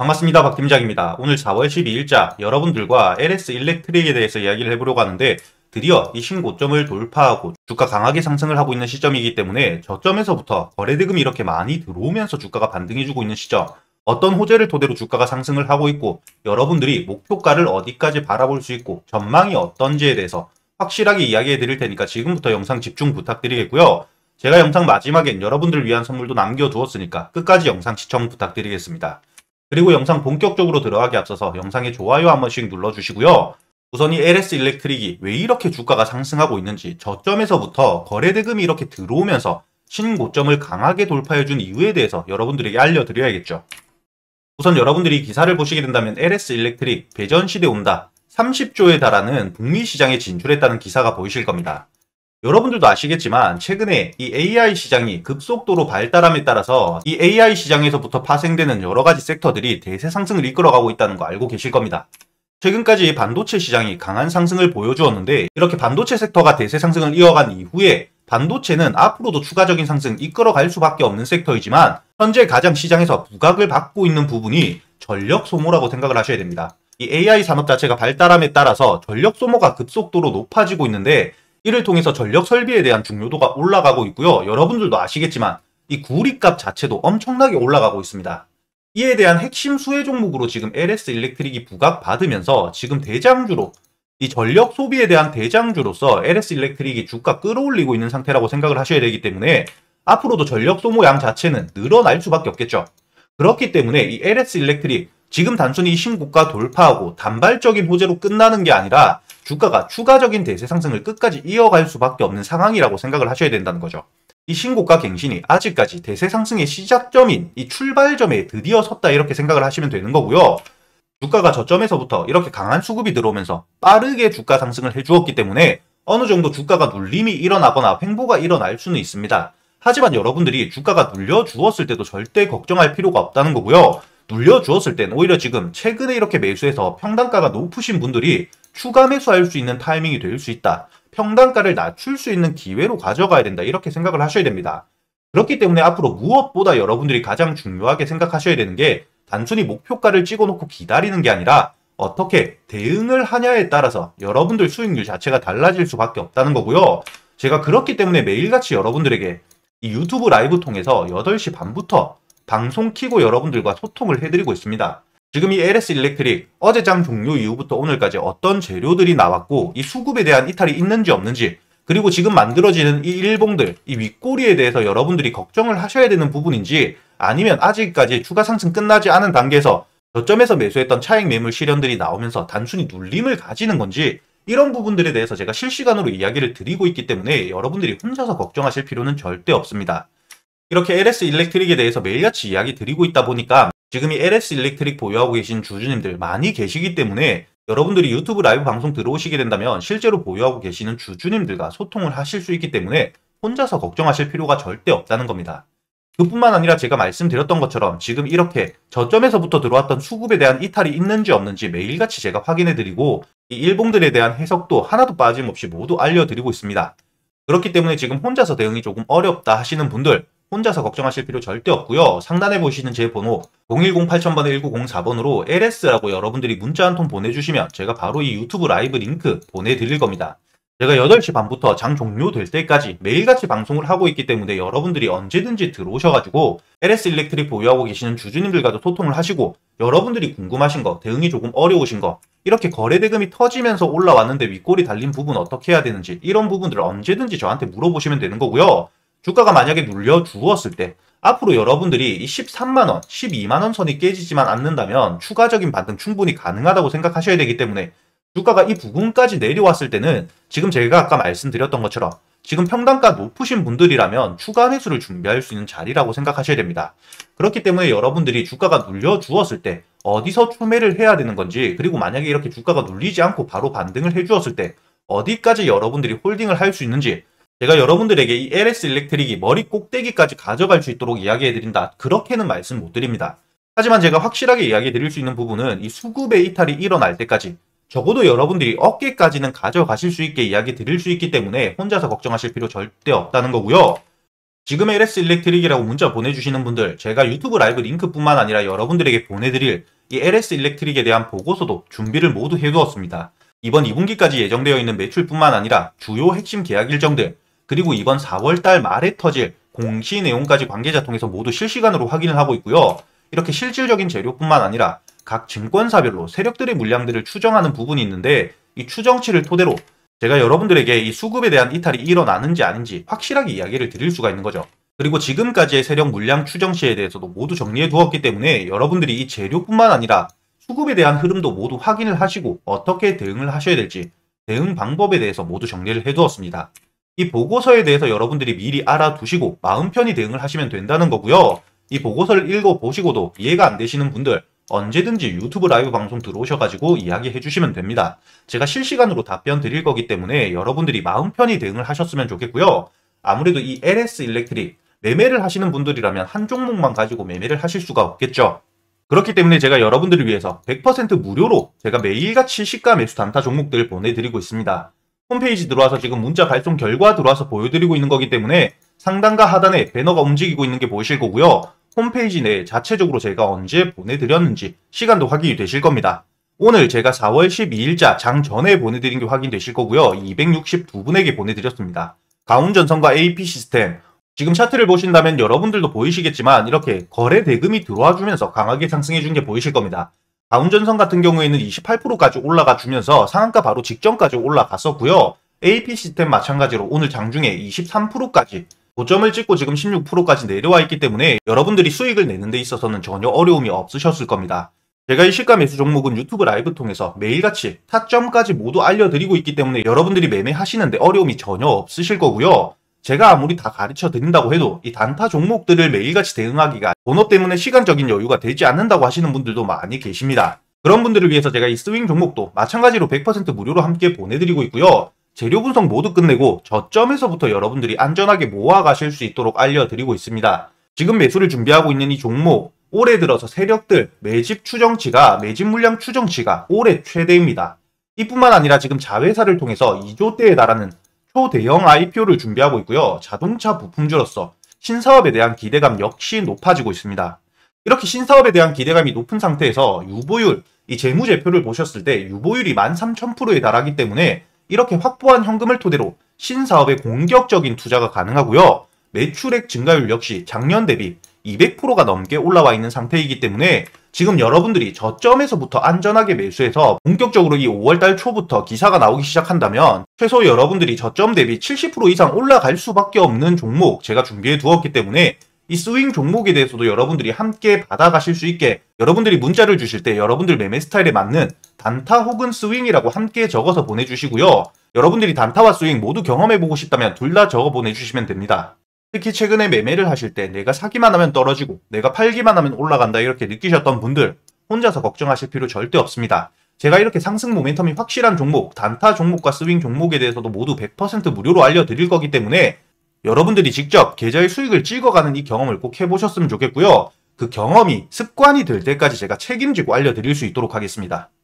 반갑습니다. 박 팀장입니다. 오늘 4월 12일자 여러분들과 LS 일렉트릭에 대해서 이야기를 해보려고 하는데 드디어 이 신고점을 돌파하고 주가 강하게 상승을 하고 있는 시점이기 때문에 저점에서부터 거래대금이 이렇게 많이 들어오면서 주가가 반등해주고 있는 시점, 어떤 호재를 토대로 주가가 상승을 하고 있고 여러분들이 목표가를 어디까지 바라볼 수 있고 전망이 어떤지에 대해서 확실하게 이야기해 드릴 테니까 지금부터 영상 집중 부탁드리겠고요. 제가 영상 마지막엔 여러분들 위한 선물도 남겨두었으니까 끝까지 영상 시청 부탁드리겠습니다. 그리고 영상 본격적으로 들어가기 앞서서 영상에 좋아요 한 번씩 눌러주시고요. 우선 이 LS 일렉트릭이 왜 이렇게 주가가 상승하고 있는지, 저점에서부터 거래대금이 이렇게 들어오면서 신고점을 강하게 돌파해준 이유에 대해서 여러분들에게 알려드려야겠죠. 우선 여러분들이 기사를 보시게 된다면 LS 일렉트릭 배전시대 온다, 30조에 달하는 북미 시장에 진출했다는 기사가 보이실 겁니다. 여러분들도 아시겠지만 최근에 이 AI 시장이 급속도로 발달함에 따라서 이 AI 시장에서부터 파생되는 여러가지 섹터들이 대세 상승을 이끌어가고 있다는 거 알고 계실 겁니다. 최근까지 반도체 시장이 강한 상승을 보여주었는데 이렇게 반도체 섹터가 대세 상승을 이어간 이후에 반도체는 앞으로도 추가적인 상승 이끌어갈 수밖에 없는 섹터이지만 현재 가장 시장에서 부각을 받고 있는 부분이 전력 소모라고 생각을 하셔야 됩니다. 이 AI 산업 자체가 발달함에 따라서 전력 소모가 급속도로 높아지고 있는데 이를 통해서 전력 설비에 대한 중요도가 올라가고 있고요. 여러분들도 아시겠지만 이 구리값 자체도 엄청나게 올라가고 있습니다. 이에 대한 핵심 수혜 종목으로 지금 LS 일렉트릭이 부각받으면서 지금 대장주로 이 전력 소비에 대한 대장주로서 LS 일렉트릭이 주가 끌어올리고 있는 상태라고 생각을 하셔야 되기 때문에 앞으로도 전력 소모량 자체는 늘어날 수밖에 없겠죠. 그렇기 때문에 이 LS 일렉트릭 지금 단순히 신고가 돌파하고 단발적인 호재로 끝나는 게 아니라 주가가 추가적인 대세 상승을 끝까지 이어갈 수밖에 없는 상황이라고 생각을 하셔야 된다는 거죠. 이 신고가 갱신이 아직까지 대세 상승의 시작점인 이 출발점에 드디어 섰다 이렇게 생각을 하시면 되는 거고요. 주가가 저점에서부터 이렇게 강한 수급이 들어오면서 빠르게 주가 상승을 해주었기 때문에 어느 정도 주가가 눌림이 일어나거나 횡보가 일어날 수는 있습니다. 하지만 여러분들이 주가가 눌려주었을 때도 절대 걱정할 필요가 없다는 거고요. 눌려주었을 땐 오히려 지금 최근에 이렇게 매수해서 평단가가 높으신 분들이 추가 매수할 수 있는 타이밍이 될 수 있다. 평단가를 낮출 수 있는 기회로 가져가야 된다. 이렇게 생각을 하셔야 됩니다. 그렇기 때문에 앞으로 무엇보다 여러분들이 가장 중요하게 생각하셔야 되는 게 단순히 목표가를 찍어놓고 기다리는 게 아니라 어떻게 대응을 하냐에 따라서 여러분들 수익률 자체가 달라질 수밖에 없다는 거고요. 제가 그렇기 때문에 매일같이 여러분들에게 이 유튜브 라이브 통해서 8시 반부터 방송 키고 여러분들과 소통을 해드리고 있습니다. 지금 이 LS 일렉트릭 어제 장 종료 이후부터 오늘까지 어떤 재료들이 나왔고 이 수급에 대한 이탈이 있는지 없는지, 그리고 지금 만들어지는 이 일봉들, 이 윗꼬리에 대해서 여러분들이 걱정을 하셔야 되는 부분인지, 아니면 아직까지 추가 상승 끝나지 않은 단계에서 저점에서 매수했던 차익 매물 실현들이 나오면서 단순히 눌림을 가지는 건지, 이런 부분들에 대해서 제가 실시간으로 이야기를 드리고 있기 때문에 여러분들이 혼자서 걱정하실 필요는 절대 없습니다. 이렇게 LS 일렉트릭에 대해서 매일같이 이야기 드리고 있다 보니까 지금 이 LS 일렉트릭 보유하고 계신 주주님들 많이 계시기 때문에 여러분들이 유튜브 라이브 방송 들어오시게 된다면 실제로 보유하고 계시는 주주님들과 소통을 하실 수 있기 때문에 혼자서 걱정하실 필요가 절대 없다는 겁니다. 그뿐만 아니라 제가 말씀드렸던 것처럼 지금 이렇게 저점에서부터 들어왔던 수급에 대한 이탈이 있는지 없는지 매일같이 제가 확인해드리고 이 일봉들에 대한 해석도 하나도 빠짐없이 모두 알려드리고 있습니다. 그렇기 때문에 지금 혼자서 대응이 조금 어렵다 하시는 분들 혼자서 걱정하실 필요 절대 없고요. 상단에 보시는 제 번호 010-8000번에 1904번으로 LS라고 여러분들이 문자 한 통 보내주시면 제가 바로 이 유튜브 라이브 링크 보내드릴 겁니다. 제가 8시 반부터 장 종료될 때까지 매일같이 방송을 하고 있기 때문에 여러분들이 언제든지 들어오셔가지고 LS 일렉트릭 보유하고 계시는 주주님들과도 소통을 하시고 여러분들이 궁금하신 거, 대응이 조금 어려우신 거, 이렇게 거래대금이 터지면서 올라왔는데 윗골이 달린 부분 어떻게 해야 되는지 이런 부분들을 언제든지 저한테 물어보시면 되는 거고요. 주가가 만약에 눌려주었을 때 앞으로 여러분들이 이 13만원, 12만원 선이 깨지지만 않는다면 추가적인 반등 충분히 가능하다고 생각하셔야 되기 때문에 주가가 이 부분까지 내려왔을 때는 지금 제가 아까 말씀드렸던 것처럼 지금 평단가 높으신 분들이라면 추가 매수를 준비할 수 있는 자리라고 생각하셔야 됩니다. 그렇기 때문에 여러분들이 주가가 눌려주었을 때 어디서 추매를 해야 되는 건지, 그리고 만약에 이렇게 주가가 눌리지 않고 바로 반등을 해주었을 때 어디까지 여러분들이 홀딩을 할 수 있는지, 제가 여러분들에게 이 LS 일렉트릭이 머리 꼭대기까지 가져갈 수 있도록 이야기해드린다, 그렇게는 말씀 못 드립니다. 하지만 제가 확실하게 이야기해드릴 수 있는 부분은 이 수급의 이탈이 일어날 때까지 적어도 여러분들이 어깨까지는 가져가실 수 있게 이야기 드릴 수 있기 때문에 혼자서 걱정하실 필요 절대 없다는 거고요. 지금 LS 일렉트릭이라고 문자 보내주시는 분들, 제가 유튜브 라이브 링크뿐만 아니라 여러분들에게 보내드릴 이 LS 일렉트릭에 대한 보고서도 준비를 모두 해두었습니다. 이번 2분기까지 예정되어 있는 매출뿐만 아니라 주요 핵심 계약 일정들, 그리고 이번 4월달 말에 터질 공시 내용까지 관계자 통해서 모두 실시간으로 확인을 하고 있고요. 이렇게 실질적인 재료뿐만 아니라 각 증권사별로 세력들의 물량들을 추정하는 부분이 있는데, 이 추정치를 토대로 제가 여러분들에게 이 수급에 대한 이탈이 일어나는지 아닌지 확실하게 이야기를 드릴 수가 있는 거죠. 그리고 지금까지의 세력 물량 추정치에 대해서도 모두 정리해 두었기 때문에 여러분들이 이 재료뿐만 아니라 수급에 대한 흐름도 모두 확인을 하시고 어떻게 대응을 하셔야 될지 대응 방법에 대해서 모두 정리를 해 두었습니다. 이 보고서에 대해서 여러분들이 미리 알아두시고 마음 편히 대응을 하시면 된다는 거고요. 이 보고서를 읽어보시고도 이해가 안 되시는 분들 언제든지 유튜브 라이브 방송 들어오셔가지고 이야기해 주시면 됩니다. 제가 실시간으로 답변 드릴 거기 때문에 여러분들이 마음 편히 대응을 하셨으면 좋겠고요. 아무래도 이 LS 일렉트릭 매매를 하시는 분들이라면 한 종목만 가지고 매매를 하실 수가 없겠죠. 그렇기 때문에 제가 여러분들을 위해서 100% 무료로 제가 매일같이 시가 매수 단타 종목들을 보내드리고 있습니다. 홈페이지 들어와서 지금 문자 발송 결과 들어와서 보여드리고 있는 거기 때문에 상단과 하단에 배너가 움직이고 있는 게 보이실 거고요. 홈페이지 내에 자체적으로 제가 언제 보내드렸는지 시간도 확인이 되실 겁니다. 오늘 제가 4월 12일자 장 전에 보내드린 게 확인되실 거고요. 262분에게 보내드렸습니다. 가운전선과 AP 시스템, 지금 차트를 보신다면 여러분들도 보이시겠지만 이렇게 거래 대금이 들어와주면서 강하게 상승해준 게 보이실 겁니다. 가운전선 같은 경우에는 28%까지 올라가 주면서 상한가 바로 직전까지 올라갔었고요. AP 시스템 마찬가지로 오늘 장중에 23%까지 고점을 찍고 지금 16%까지 내려와 있기 때문에 여러분들이 수익을 내는 데 있어서는 전혀 어려움이 없으셨을 겁니다. 제가 이 시가 매수 종목은 유튜브 라이브 통해서 매일같이 타점까지 모두 알려드리고 있기 때문에 여러분들이 매매하시는데 어려움이 전혀 없으실 거고요. 제가 아무리 다 가르쳐 드린다고 해도 이 단타 종목들을 매일같이 대응하기가 번호 때문에 시간적인 여유가 되지 않는다고 하시는 분들도 많이 계십니다. 그런 분들을 위해서 제가 이 스윙 종목도 마찬가지로 100% 무료로 함께 보내드리고 있고요. 재료 분석 모두 끝내고 저점에서부터 여러분들이 안전하게 모아가실 수 있도록 알려드리고 있습니다. 지금 매수를 준비하고 있는 이 종목, 올해 들어서 세력들 매집 추정치가, 매집 물량 추정치가 올해 최대입니다. 이뿐만 아니라 지금 자회사를 통해서 2조대에 달하는 초대형 IPO를 준비하고 있고요. 자동차 부품주로서 신사업에 대한 기대감 역시 높아지고 있습니다. 이렇게 신사업에 대한 기대감이 높은 상태에서 유보율, 이 재무제표를 보셨을 때 유보율이 13,000%에 달하기 때문에 이렇게 확보한 현금을 토대로 신사업에 공격적인 투자가 가능하고요. 매출액 증가율 역시 작년 대비 200%가 넘게 올라와 있는 상태이기 때문에 지금 여러분들이 저점에서부터 안전하게 매수해서 본격적으로 이 5월달 초부터 기사가 나오기 시작한다면 최소 여러분들이 저점 대비 70% 이상 올라갈 수밖에 없는 종목 제가 준비해 두었기 때문에 이 스윙 종목에 대해서도 여러분들이 함께 받아가실 수 있게 여러분들이 문자를 주실 때 여러분들 매매 스타일에 맞는 단타 혹은 스윙이라고 함께 적어서 보내주시고요. 여러분들이 단타와 스윙 모두 경험해보고 싶다면 둘 다 적어 보내주시면 됩니다. 특히 최근에 매매를 하실 때 내가 사기만 하면 떨어지고 내가 팔기만 하면 올라간다 이렇게 느끼셨던 분들 혼자서 걱정하실 필요 절대 없습니다. 제가 이렇게 상승 모멘텀이 확실한 종목, 단타 종목과 스윙 종목에 대해서도 모두 100% 무료로 알려드릴 거기 때문에 여러분들이 직접 계좌의 수익을 찍어가는 이 경험을 꼭 해보셨으면 좋겠고요. 그 경험이 습관이 될 때까지 제가 책임지고 알려드릴 수 있도록 하겠습니다.